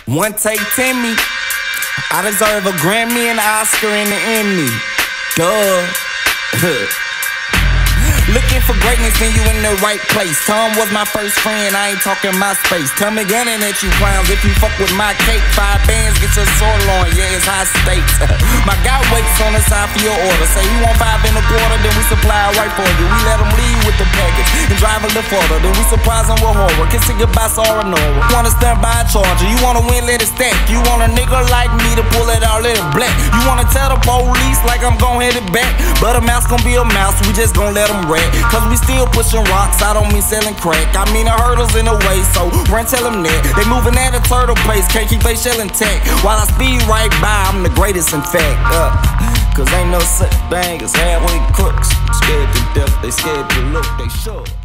One take Timmy, I deserve a Grammy and an Oscar and an Emmy. Duh. Looking for greatness and you in the right place. Tom was my first friend, I ain't talking MySpace. Tell me gunning at you clowns if you fuck with my cake. 5 bands, get your soul on, yeah, it's high stakes. My guy waits on the side for your order. Say you want 5 1/4, then we supply right for you. We let him leave with the package and drive a little further. Then we surprise him with horror. Kiss it goodbye, sorry, Nora. Wanna stand by a charger, you wanna win, let it stack. You want a nigga like me to pull it out, let it black. You wanna tell the police like I'm gon' hit it back. But a mouse gon' be a mouse, we just gon' let him rap. Cause we still pushing rocks, I don't mean selling crack. I mean the hurdles in the way, so run tell them that. They moving at a turtle pace, can't keep they shell intact. While I speed right by, I'm the greatest in fact. Cause ain't no such thing as halfway crooks. Scared to death, they scared to look, they sure.